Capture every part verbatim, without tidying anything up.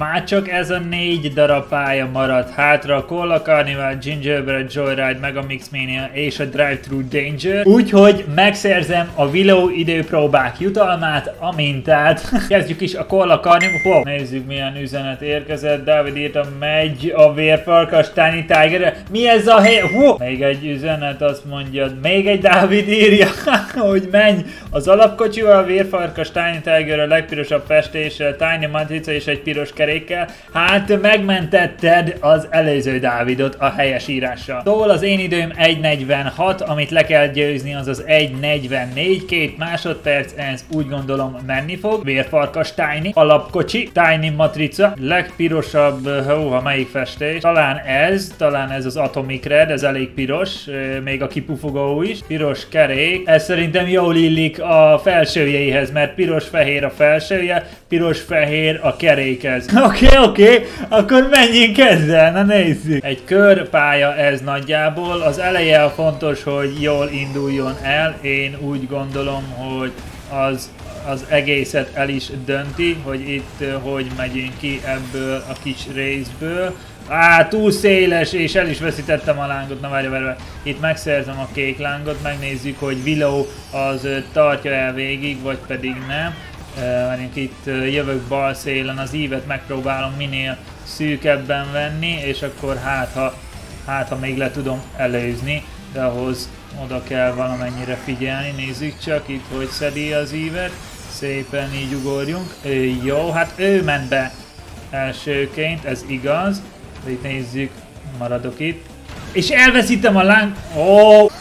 Már csak ez a négy darab pálya maradt hátra, a Cola Carnival, Gingerbread Joyride, Mega Mix Mania és a Drive-Thru Danger. Úgyhogy megszerzem a Willow időpróbák jutalmát, a mintát. Kezdjük is a Cola Carnival. Wow. Nézzük, milyen üzenet érkezett. Dávid írta, megy a vérfarkas Tiny Tiger-re. Mi ez a hely? Wow. Még egy üzenet, azt mondja, még egy Dávid írja, hogy menj az alapkocsival, a vérfarkas Tiny Tiger a legpirosabb festéssel, Tiny matrica és egy piros kerékkel. Hát megmentetted az előző Dávidot a helyes írással. Szóval az én időm egy negyvenhat, amit le kell győzni, az az egy negyvennégy, két másodperc, ez úgy gondolom menni fog. Vérfarkas Tiny, alapkocsi, Tiny matrica, legpirosabb, hóha melyik festés? Talán ez, talán ez az Atomic Red, ez elég piros, még a kipufogó is. Piros kerék, ez szerintem jól illik a felsőjeihez, mert piros-fehér a felsője, piros-fehér a kerékhez. Oké, okay, oké, okay. Akkor menjünk ezzel, na nézzük. Egy körpálya ez nagyjából, az eleje a fontos, hogy jól induljon el, én úgy gondolom, hogy az az egészet el is dönti, hogy itt hogy megyünk ki ebből a kis részből. Á, túl széles, és el is veszítettem a lángot, na várj, várj, várj. Itt megszerzem a kék lángot, megnézzük, hogy Willow az tartja el végig, vagy pedig nem. Várjunk, itt jövök bal szélen, az ívet megpróbálom minél szűkebben venni, és akkor hát ha, hát, ha még le tudom előzni, de ahhoz oda kell valamennyire figyelni. Nézzük csak itt, hogy szedi az ívet. Szépen így ugorjunk. Ő, jó, hát ő ment be elsőként, ez igaz. De itt nézzük, maradok itt. És elveszítem a láng... Ó! Oh!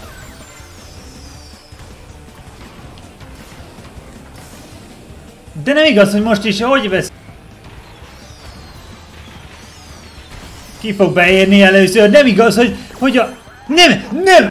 De nem igaz, hogy most is hogy vesz... Ki fog beérni először? Nem igaz, hogy... hogy a... Nem! Nem!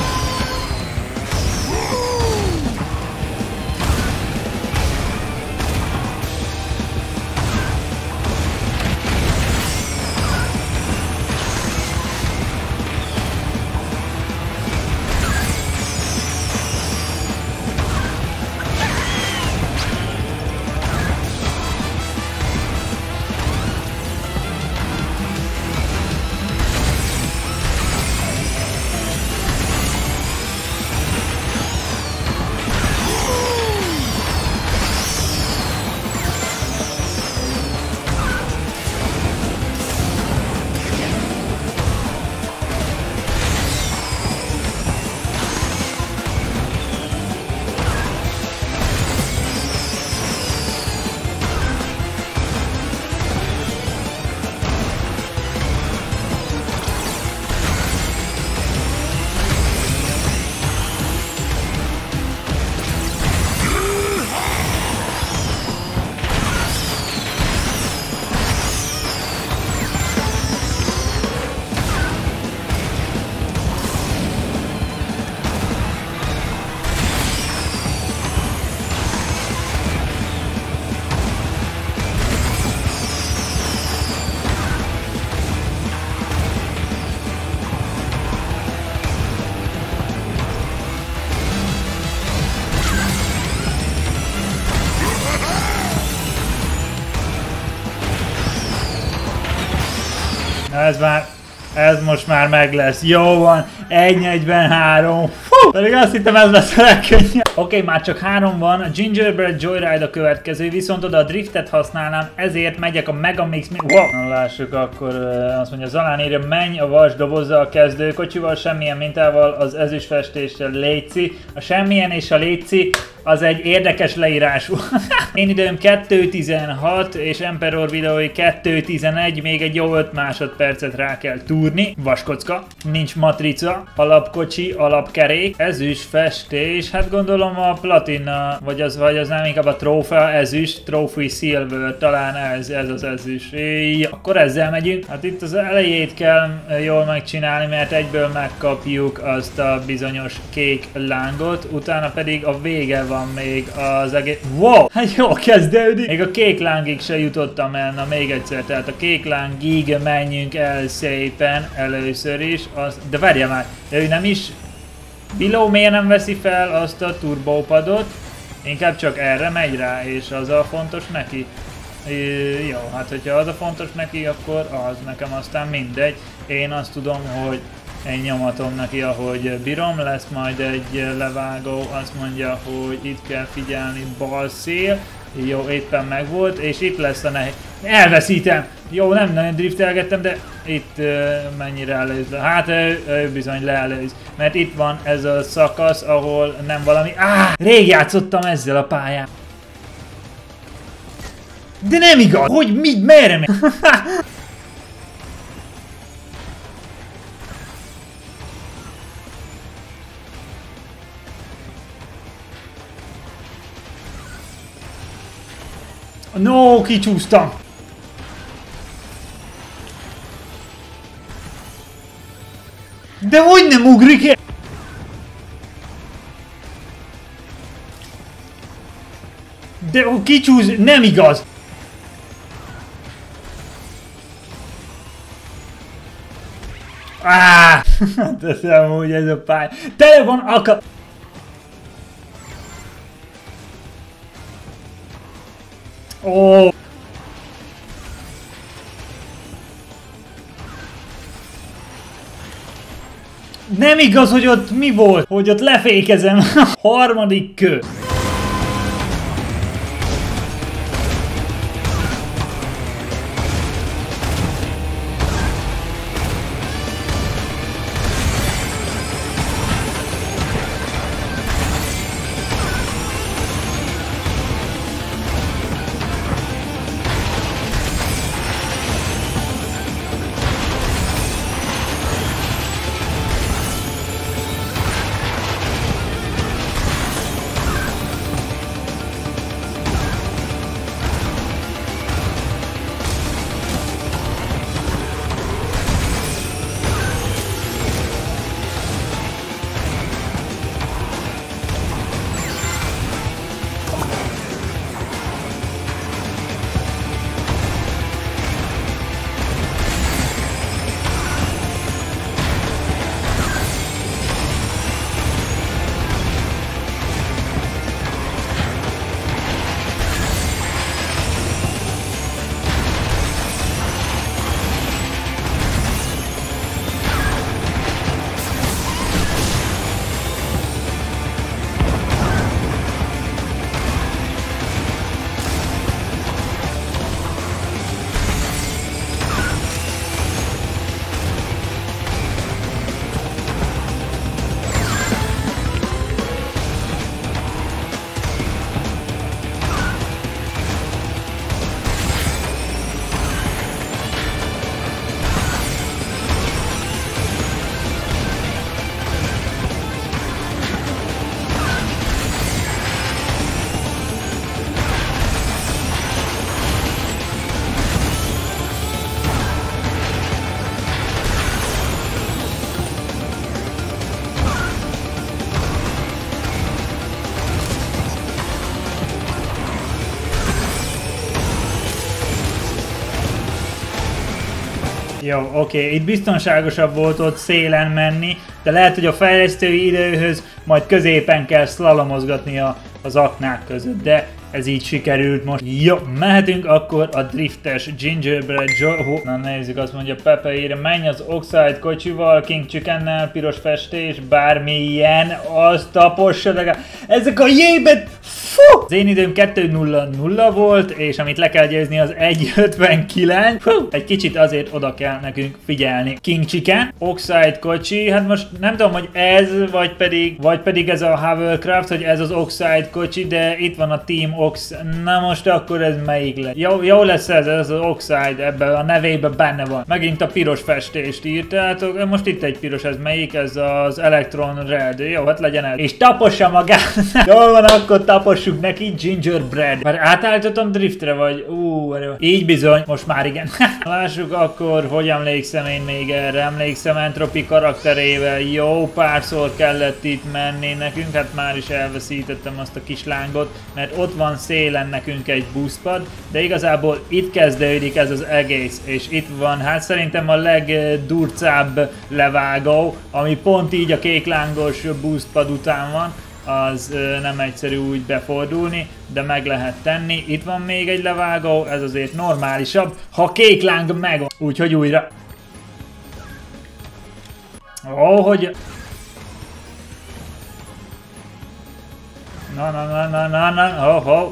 Ez már, ez most már meg lesz. Jó van, egy negyvenhárom. Fú, pedig azt hittem, ez lesz a legkönnyebb. Oké, okay, már csak három van. A Gingerbread Joyride a következő, viszont oda a driftet használnám, ezért megyek a Mega Mix. Wow. Na, lássuk, akkor azt mondja, Zalán írja, menj a vas dobozzal a kezdőkocsival, semmilyen mintával, az ezüstfestéssel léci. A semmilyen és a léci az egy érdekes leírású. Én időm kettő tizenhat és Emperor videói kettő tizenegy, még egy jó öt másodpercet rá kell túrni. Vaskocka, nincs matrica, alapkocsi, alapkerék, ezüstfestés, hát gondolom a platina, vagy az, vagy az nem, inkább a trófea, ezüst, trophy silver, talán ez, ez az ezüst. Ja, akkor ezzel megyünk. Hát itt az elejét kell jól megcsinálni, mert egyből megkapjuk azt a bizonyos kék lángot, utána pedig a vége van még az egész... Wow! Hát jó kezdődik! Még a kék lángig se jutottam el, na még egyszer, tehát a kék lángig menjünk el szépen először is, az... de várja már, de ő nem is... Willow miért nem veszi fel azt a turbópadot? Inkább csak erre megy rá, és az a fontos neki. Jó, hát hogyha az a fontos neki, akkor az, nekem aztán mindegy. Én azt tudom, hogy én nyomatom neki, ahogy bírom, lesz majd egy levágó, azt mondja, hogy itt kell figyelni, bal szél. Jó, éppen megvolt, és itt lesz a nehéz. Elveszítem! Jó, nem nagyon driftelgettem, de itt uh, mennyire előz le. Hát ő, ő bizony leelőz, mert itt van ez a szakasz, ahol nem valami... Áh! Rég játszottam ezzel a pályán. De nem igaz! Hogy mit, merre megy? No, kicsúsztam! De hogy nem ugrik el? De kicsúsz, nem igaz! Áh! Teszem úgy ez a pálya. Tele van akar... Ó! Nem igaz, hogy ott mi volt? Hogy ott lefékezem. Harmadik kő. Jó, oké, okay. Itt biztonságosabb volt ott szélen menni, de lehet, hogy a fejlesztői időhöz majd középen kell szlalomozgatni a, az aknák között, de ez így sikerült most. Jó, mehetünk akkor a driftes Gingerbread Joe. Na nézzük, azt mondja Pepe írja, menj az Oxide kocsival, King Chickennel, piros festés, bármilyen, azt tapossa legalább. Ezek a jébet, fú! Az én időm kettő nulla nulla volt, és amit le kell győzni az egy ötvenkilenc. Fú! Egy kicsit azért oda kell nekünk figyelni. King Chicken, Oxide kocsi, hát most nem tudom, hogy ez, vagy pedig, vagy pedig ez a Hovercraft, hogy ez az Oxide kocsi, de itt van a Team Ox. Na most akkor ez melyik lesz? Jó, jó lesz ez, ez az Oxide, ebben a nevében benne van. Megint a piros festést írtátok, most itt egy piros, ez melyik? Ez az Electron Red. Jó, hát legyen ez. És tapossa magát. Jól van, akkor tapossuk neki Gingerbread. Már átállítottam driftre, vagy? Ú, így bizony, most már igen. Lássuk akkor, hogy emlékszem én még erre. Emlékszem Entropy karakterével. Jó párszor kellett itt menni nekünk, hát már is elveszítettem azt a kis lángot, mert ott van szélen nekünk egy boostpad, de igazából itt kezdődik ez az egész, és itt van, hát szerintem a legdurcább levágó, ami pont így a kéklángos boostpad után van. az ö, nem egyszerű úgy befordulni, de meg lehet tenni. Itt van még egy levágó, ez azért normálisabb, ha kék láng megvan. Úgyhogy újra. Ó, hogy... Na, na, na, na, na, na, oh, oh.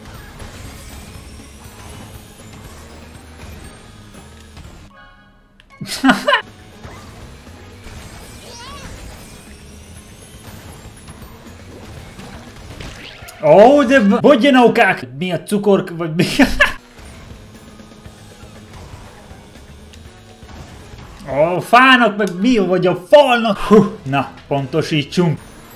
Ó, oh, de bodjanókák! Mi a cukor, vagy mi? Ó, oh, fának, meg mi vagy a falnak? Hú, na, pontosítsunk.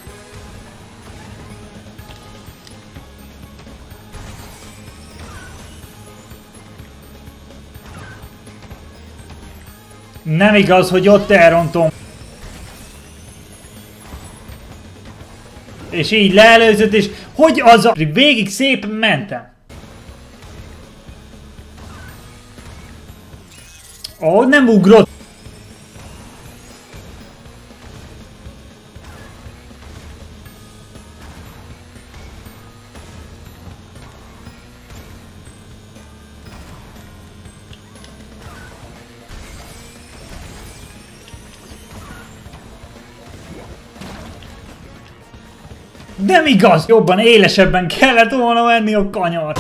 Nem igaz, hogy ott elrontom. És így leelőzött, és hogy az a... Végig szépen mentem. Ó, nem ugrott. Nem igaz! Jobban, élesebben kellett volna venni a kanyart.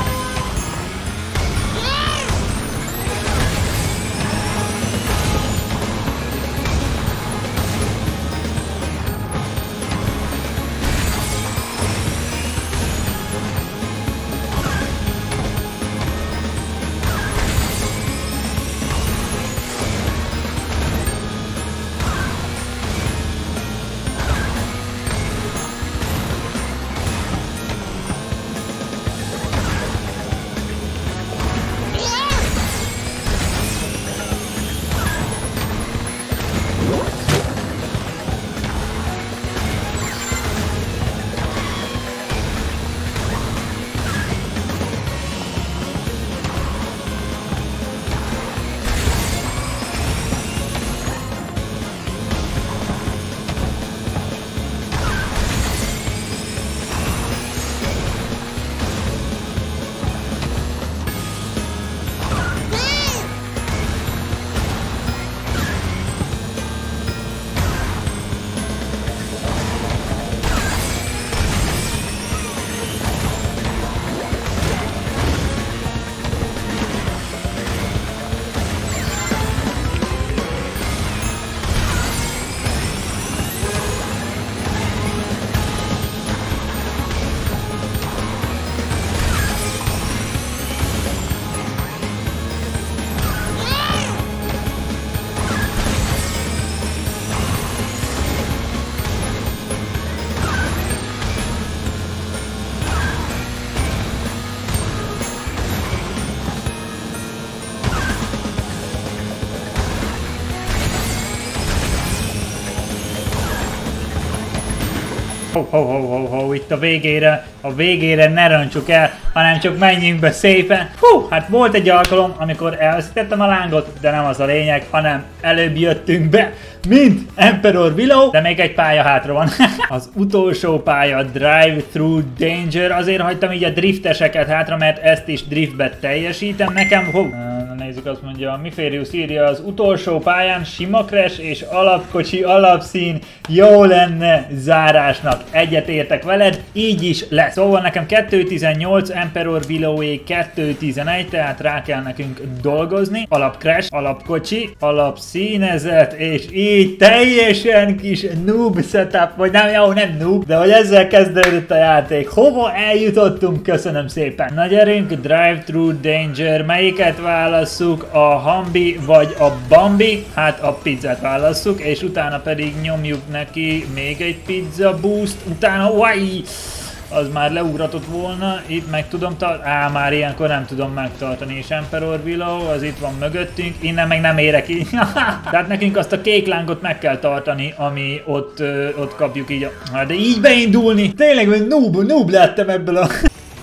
Ho, ho, ho, ho, ho, itt a végére, a végére ne rontsuk el, hanem csak menjünk be szépen. Hú, hát volt egy alkalom, amikor elveszítettem a lángot, de nem az a lényeg, hanem előbb jöttünk be, mint Emperor Willow, de még egy pálya hátra van. Az utolsó pálya, Drive-Thru Danger, azért hagytam így a drifteseket hátra, mert ezt is driftbe teljesítem. Nekem, hú, nézzük, azt mondja, Miférius írja, az utolsó pályán sima crash és alapkocsi alapszín jó lenne zárásnak. Egyetértek veled, így is lesz. Szóval nekem kettő tizennyolc, Emperor Willowé kettő tizenegy, tehát rá kell nekünk dolgozni. Alap crash, alapkocsi, alapszínezet, és így teljesen kis noob setup, vagy nem, jó, nem noob, de hogy ezzel kezdődött a játék. Hova eljutottunk? Köszönöm szépen. Na gyerünk, Drive-Thru Danger, melyiket válasszuk? A Hambi vagy a Bambi? Hát a pizzát válasszuk, és utána pedig nyomjuk neki még egy pizza boost, utána, uáj, az már leugratott volna, itt meg tudom tartani, á, már ilyenkor nem tudom megtartani, és Emperor Willow, az itt van mögöttünk, innen meg nem érek így. Tehát nekünk azt a kék lángot meg kell tartani, ami ott, ö, ott kapjuk így a... Hát de így beindulni, tényleg, hogy noob, noob lettem ebből a...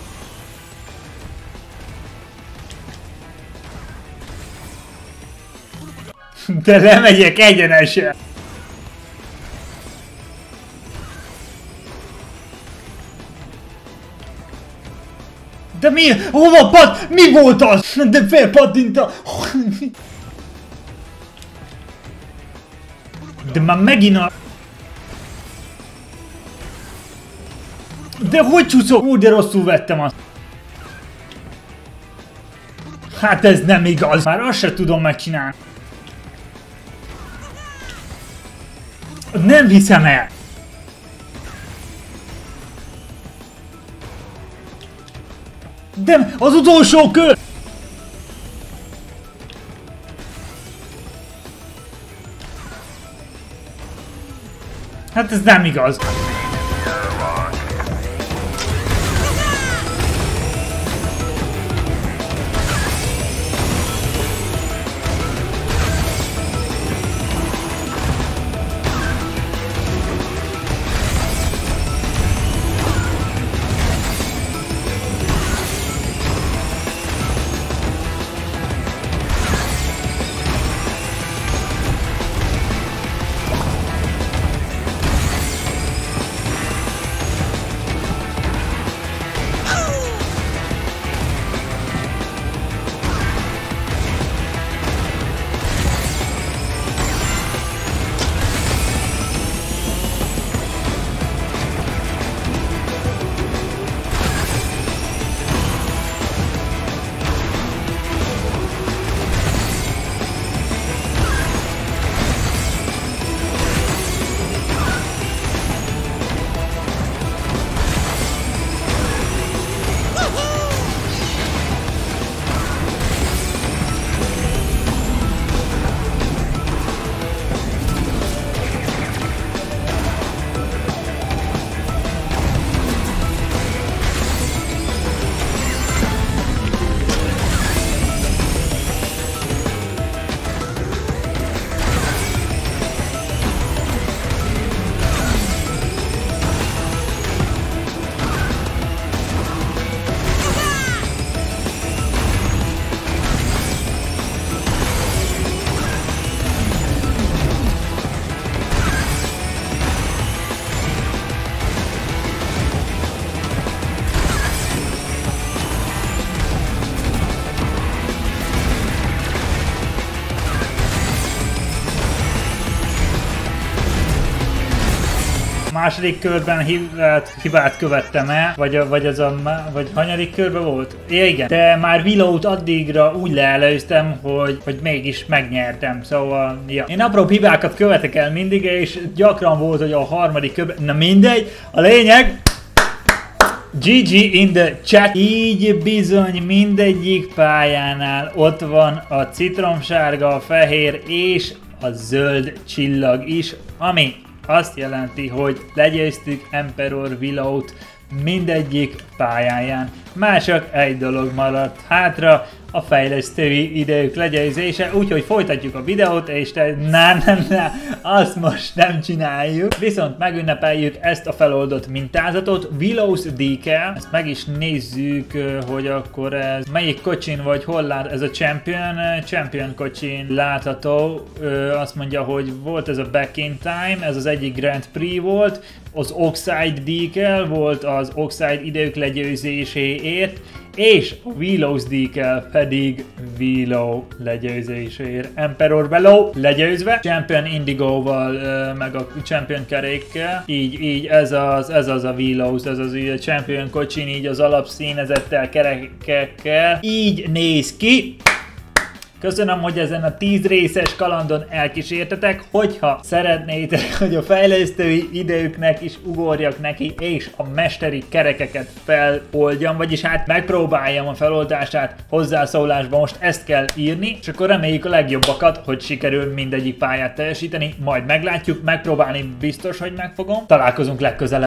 De lemegyek egyenesen. mi? Hova pad? Mi volt az? De felpaddinta. De már megint a... De hogy csúszok? Ú, de rosszul vettem azt. Hát ez nem igaz. Már azt se tudom megcsinálni. Nem hiszem el. De az utolsó kör! Hát ez nem igaz. Második körben hibát, hibát követtem el, vagy, vagy az a, vagy hanyadik körben volt? Ja, igen. De már Willow-t addigra úgy leelőztem, hogy, hogy mégis megnyertem, szóval, ja. Én apró hibákat követek el mindig, és gyakran volt, hogy a harmadik körben, na mindegy, a lényeg, gé gé in the chat. Így bizony mindegyik pályánál ott van a citromsárga, a fehér és a zöld csillag is, ami azt jelenti, hogy legyőztük Emperor Willow-t mindegyik pályáján. Már csak egy dolog maradt hátra, a fejlesztői idők legyőzése, úgyhogy folytatjuk a videót, és te, na, na, na, azt most nem csináljuk. Viszont megünnepeljük ezt a feloldott mintázatot, Willow's Decal, ezt meg is nézzük, hogy akkor ez melyik kocsin vagy hol lát, ez a Champion, Champion kocsin látható, azt mondja, hogy volt ez a Back in Time, ez az egyik Grand Prix volt, az Oxide Decal volt az Oxide idők legyőzéséért, és a Willow's Decal pedig Willow legyőzéséért. Emperor Willow legyőzve, Champion Indigo-val, meg a Champion kerékkel. Így, így ez az, ez az a Willow's, ez az a Champion kocsin, így az alapszínezettel, kerekekkel. Így néz ki. Köszönöm, hogy ezen a tíz részes kalandon elkísértetek, hogyha szeretnétek, hogy a fejlesztői időknek is ugorjak neki, és a mesteri kerekeket feloldjam, vagyis hát megpróbáljam a feloldását hozzászólásba, most ezt kell írni, és akkor reméljük a legjobbakat, hogy sikerül mindegyik pályát teljesíteni, majd meglátjuk, megpróbálni biztos, hogy megfogom. Találkozunk legközelebb.